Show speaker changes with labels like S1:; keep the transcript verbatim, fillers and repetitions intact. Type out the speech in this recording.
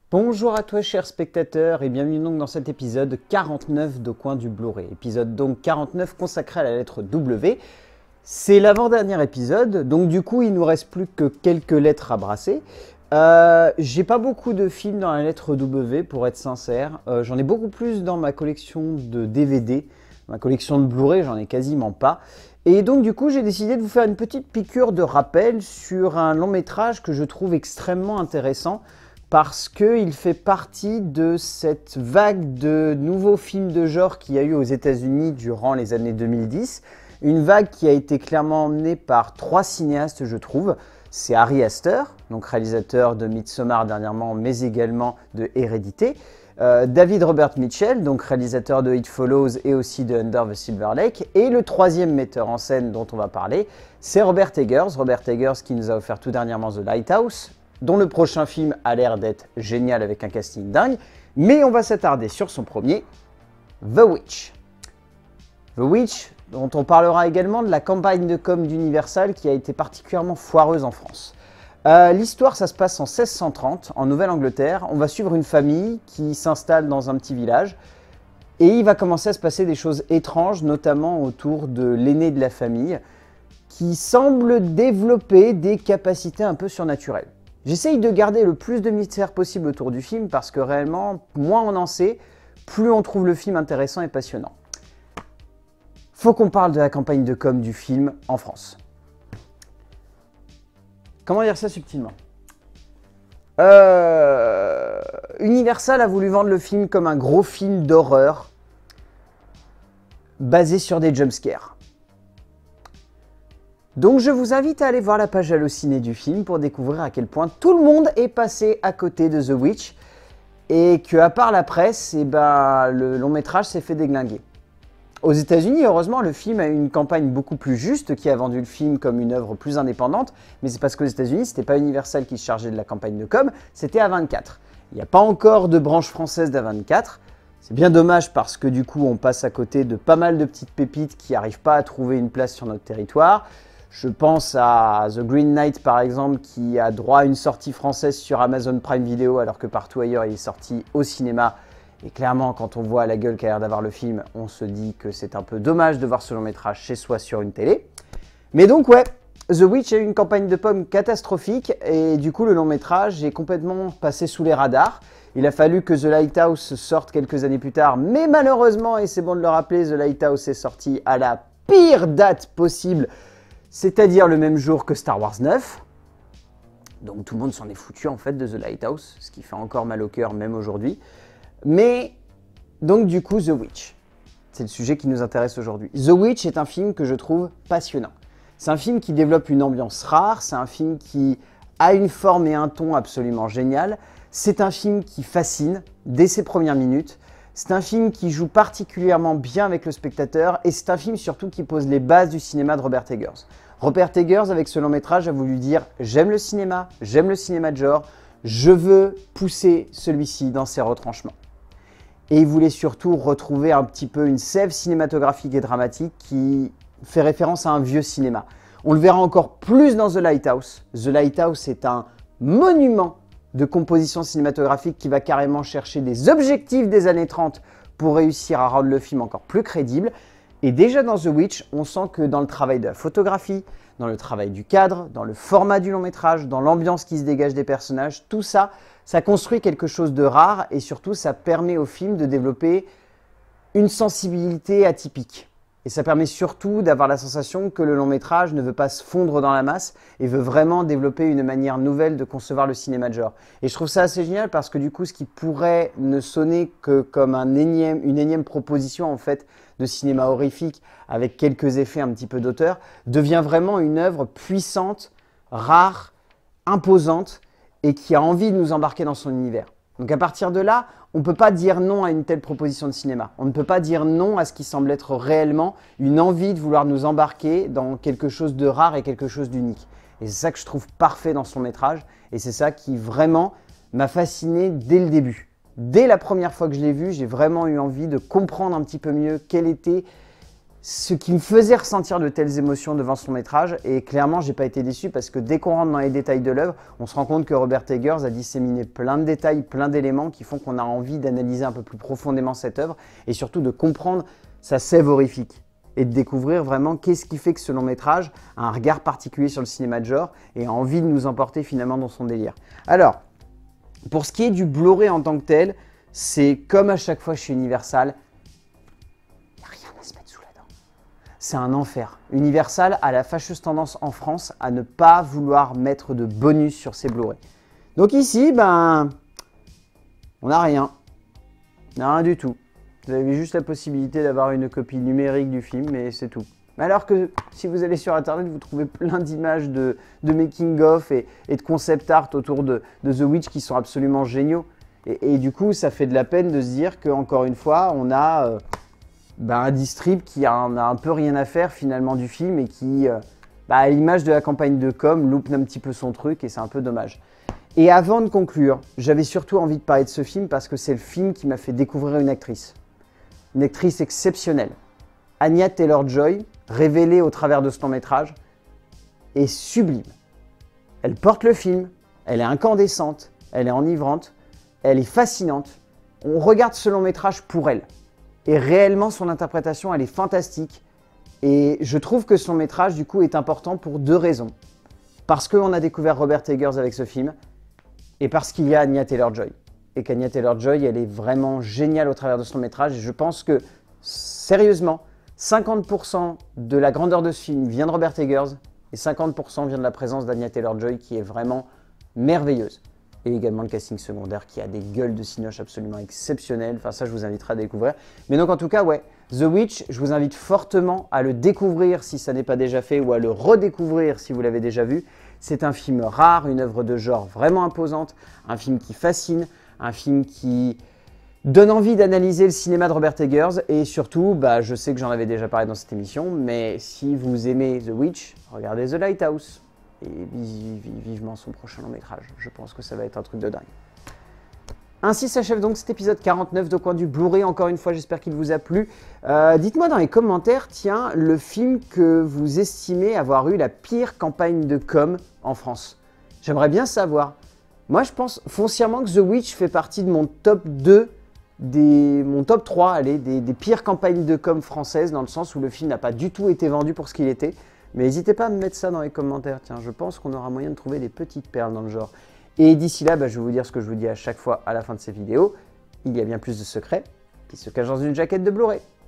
S1: Bonjour à toi chers spectateurs et bienvenue donc dans cet épisode quarante-neuf de Coin du Blu-ray. Épisode donc quarante-neuf consacré à la lettre W. C'est l'avant-dernier épisode, donc du coup il nous reste plus que quelques lettres à brasser. Euh, j'ai pas beaucoup de films dans la lettre W pour être sincère, euh, j'en ai beaucoup plus dans ma collection de D V D, ma collection de Blu-ray j'en ai quasiment pas. Et donc du coup j'ai décidé de vous faire une petite piqûre de rappel sur un long métrage que je trouve extrêmement intéressant, parce qu'il fait partie de cette vague de nouveaux films de genre qu'il y a eu aux États-Unis durant les années deux mille dix. Une vague qui a été clairement emmenée par trois cinéastes, je trouve. C'est Ari Aster, donc réalisateur de Midsommar dernièrement, mais également de Hérédité. Euh, David Robert Mitchell, donc réalisateur de It Follows et aussi de Under the Silver Lake. Et le troisième metteur en scène dont on va parler, c'est Robert Eggers. Robert Eggers qui nous a offert tout dernièrement The Lighthouse, dont le prochain film a l'air d'être génial avec un casting dingue, mais on va s'attarder sur son premier, The Witch. The Witch, dont on parlera également de la campagne de com d'Universal qui a été particulièrement foireuse en France. Euh, L'histoire, ça se passe en seize cent trente, en Nouvelle-Angleterre. On va suivre une famille qui s'installe dans un petit village, et il va commencer à se passer des choses étranges, notamment autour de l'aîné de la famille, qui semble développer des capacités un peu surnaturelles. J'essaye de garder le plus de mystère possible autour du film parce que réellement, moins on en sait, plus on trouve le film intéressant et passionnant. Faut qu'on parle de la campagne de com du film en France. Comment dire ça subtilement ? euh... Universal a voulu vendre le film comme un gros film d'horreur basé sur des jumpscares. Donc je vous invite à aller voir la page Allociné du film pour découvrir à quel point tout le monde est passé à côté de The Witch et que, à part la presse, eh ben, le long métrage s'est fait déglinguer. Aux États-Unis, heureusement, le film a eu une campagne beaucoup plus juste qui a vendu le film comme une œuvre plus indépendante, mais c'est parce qu'aux États-Unis, c'était pas Universal qui se chargeait de la campagne de com, c'était A vingt-quatre. Il n'y a pas encore de branche française d'A vingt-quatre. C'est bien dommage parce que du coup, on passe à côté de pas mal de petites pépites qui n'arrivent pas à trouver une place sur notre territoire. Je pense à The Green Knight par exemple, qui a droit à une sortie française sur Amazon Prime Video alors que partout ailleurs il est sorti au cinéma. Et clairement, quand on voit la gueule qu'a l'air d'avoir le film, on se dit que c'est un peu dommage de voir ce long métrage chez soi sur une télé. Mais donc ouais, The Witch a eu une campagne de pommes catastrophique et du coup le long métrage est complètement passé sous les radars. Il a fallu que The Lighthouse sorte quelques années plus tard, mais malheureusement, et c'est bon de le rappeler, The Lighthouse est sorti à la pire date possible, c'est-à-dire le même jour que Star Wars neuf. Donc tout le monde s'en est foutu en fait de The Lighthouse, ce qui fait encore mal au cœur même aujourd'hui. Mais donc du coup The Witch, c'est le sujet qui nous intéresse aujourd'hui. The Witch est un film que je trouve passionnant. C'est un film qui développe une ambiance rare, c'est un film qui a une forme et un ton absolument génial. C'est un film qui fascine dès ses premières minutes. C'est un film qui joue particulièrement bien avec le spectateur et c'est un film surtout qui pose les bases du cinéma de Robert Eggers. Robert Eggers, avec ce long métrage, a voulu dire « j'aime le cinéma, j'aime le cinéma de genre, je veux pousser celui-ci dans ses retranchements ». Et il voulait surtout retrouver un petit peu une sève cinématographique et dramatique qui fait référence à un vieux cinéma. On le verra encore plus dans The Lighthouse. The Lighthouse est un monument de composition cinématographique qui va carrément chercher des objectifs des années trente pour réussir à rendre le film encore plus crédible. Et déjà dans The Witch, on sent que dans le travail de la photographie, dans le travail du cadre, dans le format du long métrage, dans l'ambiance qui se dégage des personnages, tout ça, ça construit quelque chose de rare et surtout ça permet au film de développer une sensibilité atypique. Et ça permet surtout d'avoir la sensation que le long métrage ne veut pas se fondre dans la masse et veut vraiment développer une manière nouvelle de concevoir le cinéma de genre. Et je trouve ça assez génial parce que du coup, ce qui pourrait ne sonner que comme un énième, une énième proposition en fait de cinéma horrifique avec quelques effets un petit peu d'auteur, devient vraiment une œuvre puissante, rare, imposante et qui a envie de nous embarquer dans son univers. Donc à partir de là, on ne peut pas dire non à une telle proposition de cinéma. On ne peut pas dire non à ce qui semble être réellement une envie de vouloir nous embarquer dans quelque chose de rare et quelque chose d'unique. Et c'est ça que je trouve parfait dans son métrage. Et c'est ça qui vraiment m'a fasciné dès le début. Dès la première fois que je l'ai vu, j'ai vraiment eu envie de comprendre un petit peu mieux quelle était ce qui me faisait ressentir de telles émotions devant ce long métrage. Et clairement, j'ai pas été déçu parce que dès qu'on rentre dans les détails de l'œuvre, on se rend compte que Robert Eggers a disséminé plein de détails, plein d'éléments qui font qu'on a envie d'analyser un peu plus profondément cette œuvre et surtout de comprendre sa sève horrifique et de découvrir vraiment qu'est-ce qui fait que ce long métrage a un regard particulier sur le cinéma de genre et a envie de nous emporter finalement dans son délire. Alors, pour ce qui est du Blu-ray en tant que tel, c'est comme à chaque fois chez Universal, il n'y a rien à se mettre sous la dent. C'est un enfer. Universal a la fâcheuse tendance en France à ne pas vouloir mettre de bonus sur ses Blu-ray. Donc ici, ben, on n'a rien. On n'a rien du tout. Vous avez juste la possibilité d'avoir une copie numérique du film, mais c'est tout. Alors que si vous allez sur internet, vous trouvez plein d'images de, de making-of et, et de concept art autour de, de The Witch qui sont absolument géniaux. Et, et du coup, ça fait de la peine de se dire qu'encore une fois, on a euh, bah, un distrib qui a un, a un peu rien à faire finalement du film et qui, euh, bah, à l'image de la campagne de com, loupe un petit peu son truc et c'est un peu dommage. Et avant de conclure, j'avais surtout envie de parler de ce film parce que c'est le film qui m'a fait découvrir une actrice. Une actrice exceptionnelle. Anya Taylor-Joy, révélée au travers de ce long métrage, est sublime. Elle porte le film, elle est incandescente, elle est enivrante, elle est fascinante. On regarde ce long métrage pour elle. Et réellement, son interprétation, elle est fantastique. Et je trouve que ce long métrage, du coup, est important pour deux raisons. Parce qu'on a découvert Robert Eggers avec ce film, et parce qu'il y a Anya Taylor-Joy. Et qu'Anya Taylor-Joy, elle est vraiment géniale au travers de ce long métrage. Et je pense que, sérieusement, cinquante pour cent de la grandeur de ce film vient de Robert Eggers et cinquante pour cent vient de la présence d'Anya Taylor-Joy qui est vraiment merveilleuse. Et également le casting secondaire qui a des gueules de cinoche absolument exceptionnelles. Enfin ça, je vous inviterai à découvrir. Mais donc en tout cas, ouais, The Witch, je vous invite fortement à le découvrir si ça n'est pas déjà fait ou à le redécouvrir si vous l'avez déjà vu. C'est un film rare, une œuvre de genre vraiment imposante, un film qui fascine, un film qui donne envie d'analyser le cinéma de Robert Eggers et surtout, bah, je sais que j'en avais déjà parlé dans cette émission, mais si vous aimez The Witch, regardez The Lighthouse et vivement son prochain long métrage. Je pense que ça va être un truc de dingue. Ainsi s'achève donc cet épisode quarante-neuf de Coin du Blu-ray. Encore une fois, j'espère qu'il vous a plu. Euh, Dites-moi dans les commentaires, tiens, le film que vous estimez avoir eu la pire campagne de com en France. J'aimerais bien savoir. Moi, je pense foncièrement que The Witch fait partie de mon top deux, des, mon top trois, allez, des, des pires campagnes de com françaises, dans le sens où le film n'a pas du tout été vendu pour ce qu'il était. Mais n'hésitez pas à me mettre ça dans les commentaires. Tiens, je pense qu'on aura moyen de trouver des petites perles dans le genre. Et d'ici là, bah, je vais vous dire ce que je vous dis à chaque fois à la fin de ces vidéos. Il y a bien plus de secrets qui se cachent dans une jaquette de Blu-ray.